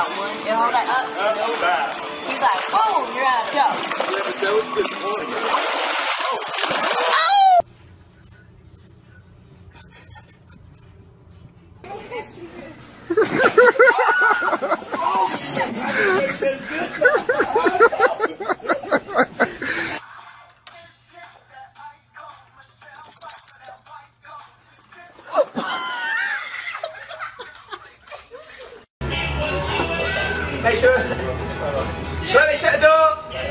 out. 1, and all that up. He's like, oh, you're out of dough. Yeah, but that was good point. Hey, sure. Let me shut the door.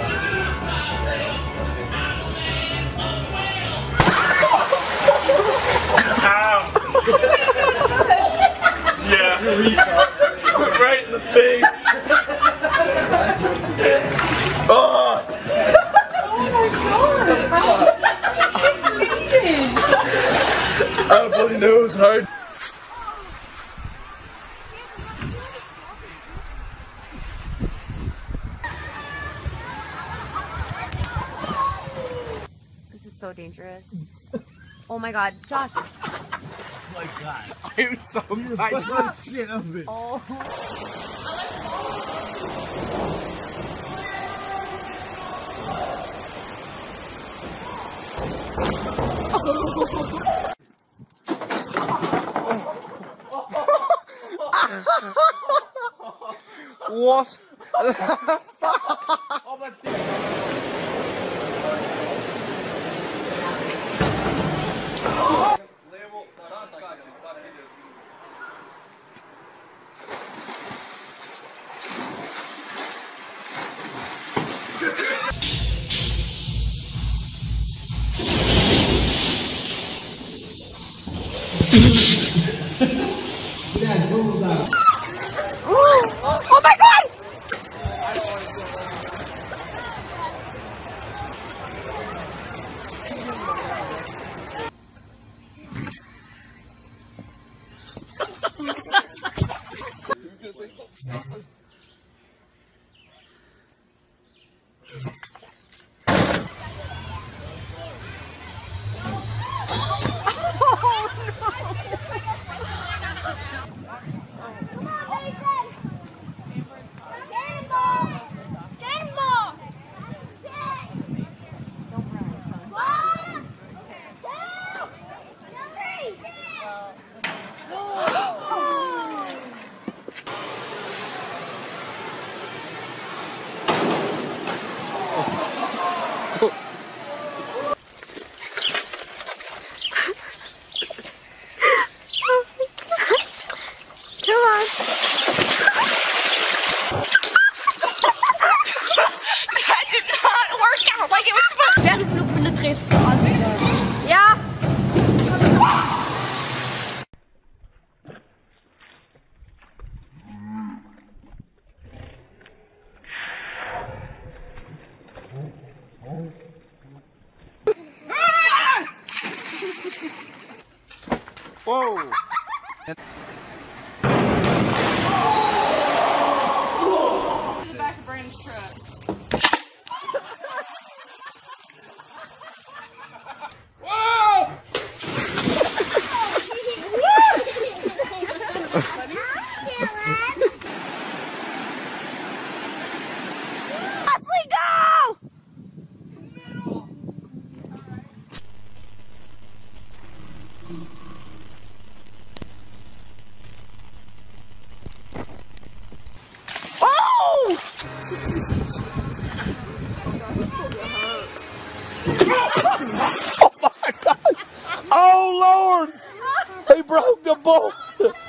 Yeah. Right in the face. Oh. Oh my god! He's bleeding! Oh, bloody nose hard. This is so dangerous. Oh my god, Josh. My God. I'm so Bite shit of it. Oh. What? Oh my god! Ja! Whoa! In the back of Brandon's truck. Oh Lord! He broke the board!